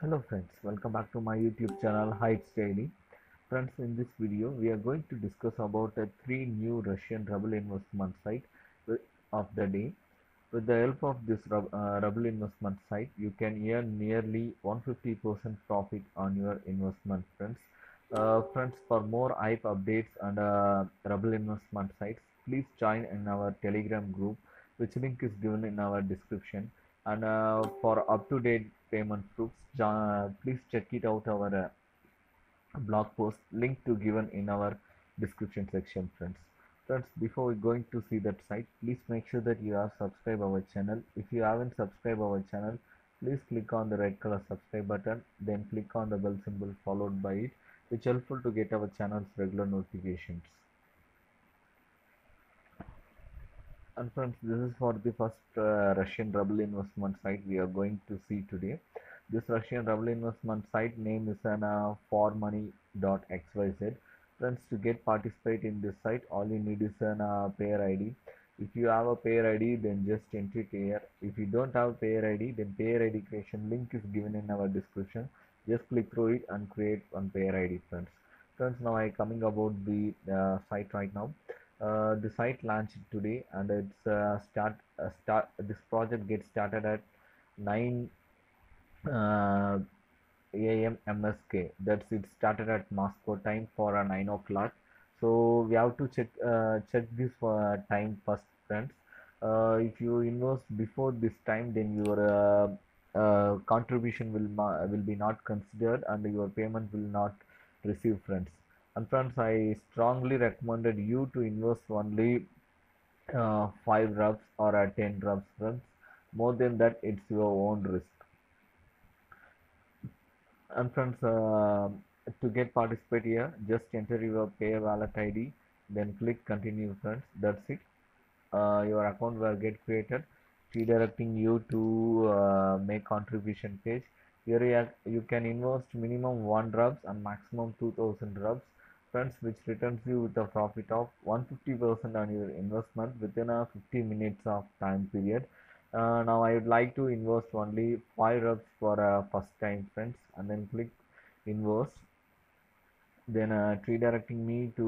Hello friends, welcome back to my YouTube channel Heights Daily. Friends, in this video we are going to discuss about three new Russian ruble investment site of the day. With the help of this ruble investment site, you can earn nearly 150% profit on your investment, friends. Friends, for more hype updates and ruble investment sites, please join in our Telegram group, which link is given in our description. And for up-to-date payment proofs, please check it out our blog post link to given in our description section, friends. Friends, before we going to see that site, please make sure that you have subscribed our channel. If you haven't subscribed our channel, please click on the red color subscribe button, then click on the bell symbol followed by it, which is helpful to get our channel's regular notifications. And friends, this is for the first Russian ruble investment site we are going to see today. This Russian ruble investment site name is an formoney.xyz. Friends, to get participate in this site, all you need is an payer ID. If you have a payer ID, then just enter it here. If you don't have payer ID, then payer ID creation link is given in our description. Just click through it and create one payer ID, friends. Friends, now I coming about the site right now. The site launched today, and it's start. This project gets started at 9 uh, a.m. MSK. That's it started at Moscow time for 9 o'clock. So we have to check this time first, friends. If you invest before this time, then your contribution will be not considered, and your payment will not receive, friends. And friends, I strongly recommended you to invest only 5 rubs or 10 rubs, friends. More than that, it's your own risk. And friends, to get participate here, just enter your pay wallet ID, then click continue, friends. That's it. Your account will get created, redirecting you to make contribution page. Here you can invest minimum 1 rubs and maximum 2000 rubs, friends, which returns you with a profit of 150% on your investment within a 50 minutes of time period. Now I would like to invest only 5 rubs for first time, friends, and then click invest, then redirecting me to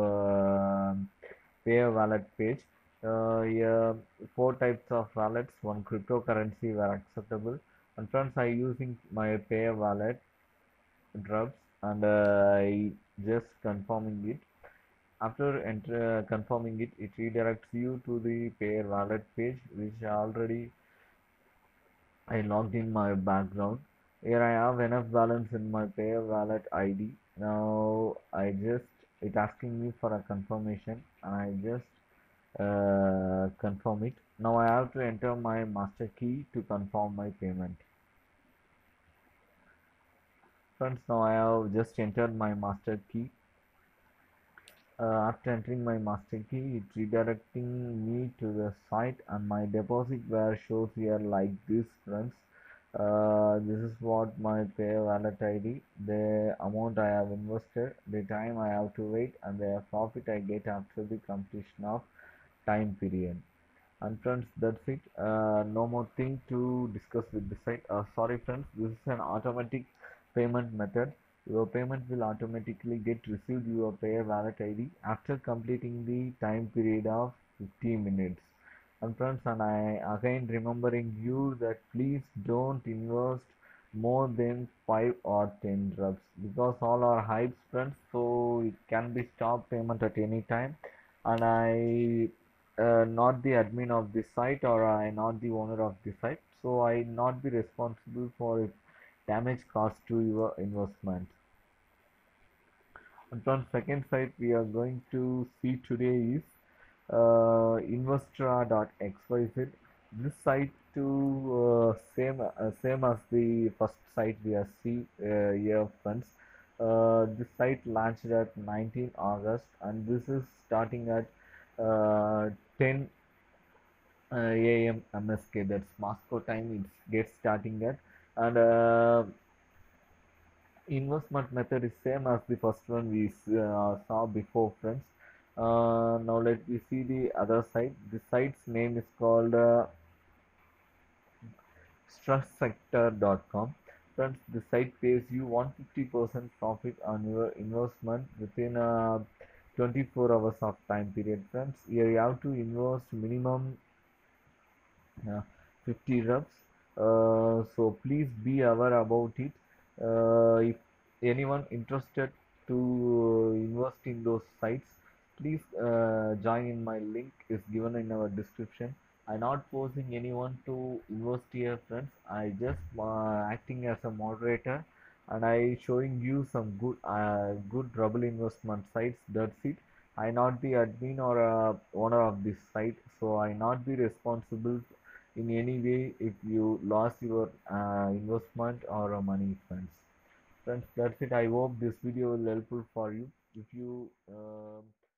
pay a wallet page. Yeah, 4 types of wallets, one cryptocurrency were acceptable. And friends, I using my pay wallet drops, and I just confirming it. After confirming it, it redirects you to the payer wallet page, which already I logged in my background. Here I have enough balance in my payer wallet ID. Now it asking me for a confirmation, and I just confirm it. Now I have to enter my master key to confirm my payment. Friends, now I have just entered my master key. After entering my master key, it's redirecting me to the site, and my deposit where shows here like this, friends. This is what my pay wallet ID, the amount I have invested, the time I have to wait, and the profit I get after the completion of time period. And friends, that's it. No more thing to discuss with the site. Sorry friends, this is an automatic payment method. Your payment will automatically get received your payer wallet ID after completing the time period of 15 minutes. And friends, and I again remembering you that please don't invest more than 5 or 10 rubs, because all are hypes, friends, so it can be stopped payment at any time. And I not the admin of this site, or I not the owner of the site, so I not be responsible for if damage caused to your investment. And from second site we are going to see today is investra.xyz. This site too same as the first site we are see here, friends. This site launched at 19 August, and this is starting at 10 a.m. MSK. That's Moscow time. It gets starting at, and investment method is same as the first one we saw before, friends. Now let me see the other site. The site's name is called structsector.com. Friends, the site pays you 150% profit on your investment within a 24 hours of time period. Friends, here you have to invest minimum uh, 50 reps. So please be aware about it. If anyone interested to invest in those sites, please join in. My link is given in our description. I'm not forcing anyone to invest here, friends. I just acting as a moderator, and I showing you some good double investment sites. That's it. I not the admin or owner of this site, so I not be responsible in any way if you lost your investment or money, friends. Friends, that's it. I hope this video will helpful for you. If you